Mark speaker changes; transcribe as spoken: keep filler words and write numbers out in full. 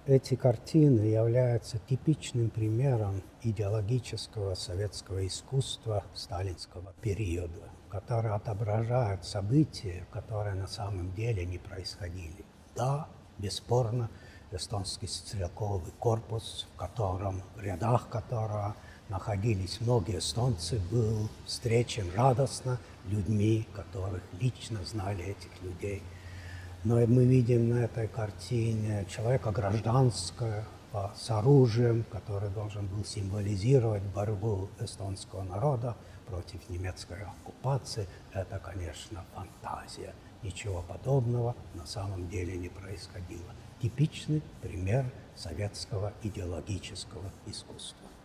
Speaker 1: эти картины являются типичным примером идеологического советского искусства сталинского периода, которые отображают события, которые на самом деле не происходили. Да, бесспорно, эстонский стрелковый корпус, в котором, в рядах которого находились многие эстонцы, был встречен радостно людьми, которых лично знали этих людей. Но мы видим на этой картине человека гражданского, с оружием, который должен был символизировать борьбу эстонского народа против немецкой оккупации. Это, конечно, фантазия. Ничего подобного на самом деле не происходило. Типичный пример советского идеологического искусства.